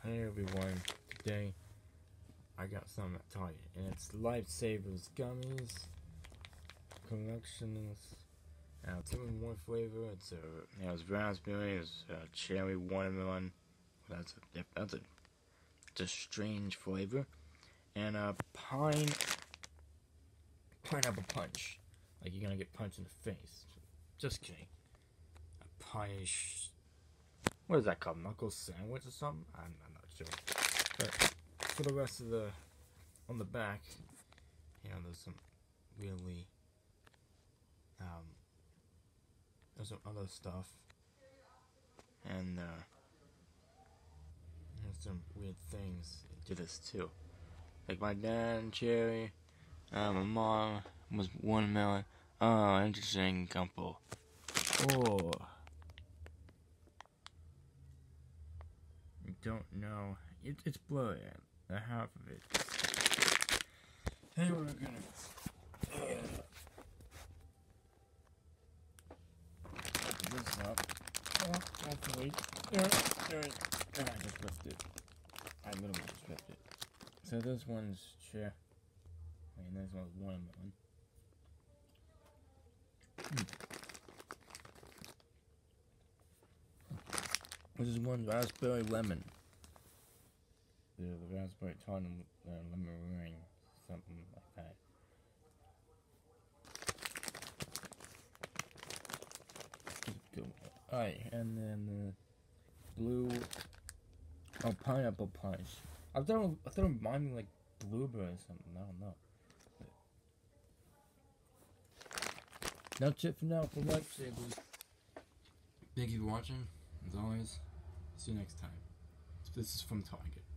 Hey everyone, today I got some at Target, and it's Lifesavers Gummies Collections. Now, 2-in-1 flavor. It's raspberry, it's cherry watermelon. That's a strange flavor, and pineapple punch. Like you're gonna get punched in the face. Just kidding. A what is that called? Knuckle sandwich or something? I'm not sure. But for the rest of on the back, there's some really, there's some other stuff. And, there's some weird things to this too. Like my dad, cherry, my mom was watermelon. Oh, interesting couple. Oh. Don't know. It's blurry. The half of it. Hey, we're gonna open this up. Hopefully. I just left it. I literally just left it. So this one's cherry. And this one's watermelon. This is one raspberry lemon. The raspberry tart and lemon meringue, something like that. Alright, and then the blue. Oh, pineapple punch. I thought it reminded me like blueberry or something. I don't know. That's it for now for Lifesavers. Thank you for watching. As always, see you next time. This is from Target.